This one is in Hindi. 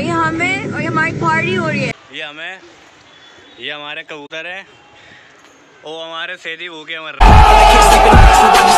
ये हमें और ये हमारी पार्टी हो रही है। ये हमारे कबूतर है, वो हमारे सेधी भूखे मर रहे हैं।